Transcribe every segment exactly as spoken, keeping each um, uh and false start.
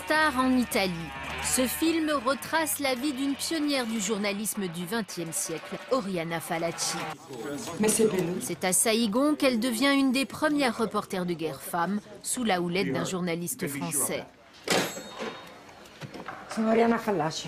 star en Italie. Ce film retrace la vie d'une pionnière du journalisme du vingtième siècle, Oriana Fallaci. C'est à Saïgon qu'elle devient une des premières reporters de guerre femmes, sous la houlette d'un journaliste français. Sono Oriana Fallaci.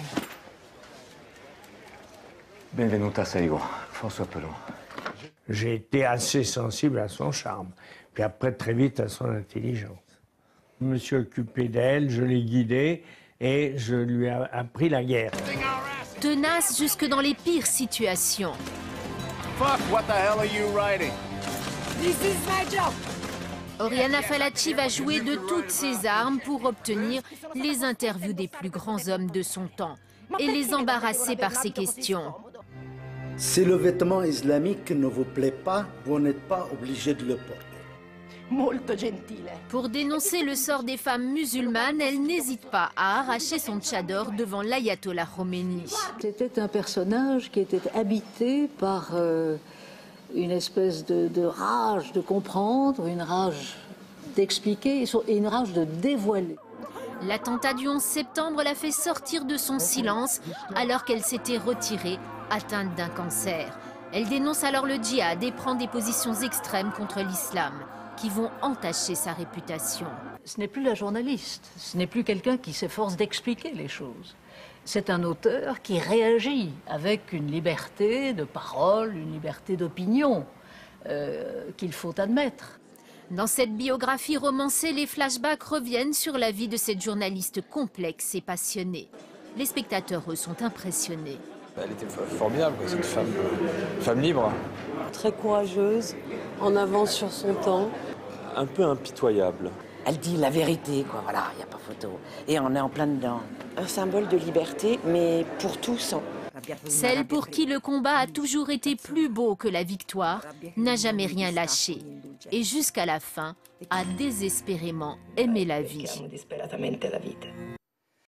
Benvenuta a Saïgon, François Pelon. J'ai été assez sensible à son charme, puis après très vite à son intelligence. Je me suis occupé d'elle, je l'ai guidée et je lui ai appris la guerre. Tenace jusque dans les pires situations. Fuck, what the hell are you writing? This is my job. Oriana Fallaci va jouer de toutes ses armes pour obtenir les interviews des plus grands hommes de son temps et les embarrasser par ses questions. Si le vêtement islamique ne vous plaît pas, vous n'êtes pas obligé de le porter. Molto gentile. Pour dénoncer le sort des femmes musulmanes, elle n'hésite pas à arracher son tchador devant l'ayatollah Khomeini. C'était un personnage qui était habité par euh, une espèce de, de rage de comprendre, une rage d'expliquer et une rage de dévoiler. L'attentat du onze septembre l'a fait sortir de son silence alors qu'elle s'était retirée, atteinte d'un cancer. Elle dénonce alors le djihad et prend des positions extrêmes contre l'islam, qui vont entacher sa réputation. Ce n'est plus la journaliste, ce n'est plus quelqu'un qui s'efforce d'expliquer les choses. C'est un auteur qui réagit avec une liberté de parole, une liberté d'opinion euh, qu'il faut admettre. Dans cette biographie romancée, les flashbacks reviennent sur la vie de cette journaliste complexe et passionnée. Les spectateurs, eux, sont impressionnés. Elle était formidable, c'est une femme, une femme libre. Très courageuse, en avance sur son temps. Un peu impitoyable. Elle dit la vérité, quoi, voilà, il n'y a pas photo. Et on est en plein dedans. Un symbole de liberté, mais pour tous. Celle pour qui le combat a toujours été plus beau que la victoire, n'a jamais rien lâché. Et jusqu'à la fin, a désespérément aimé la vie.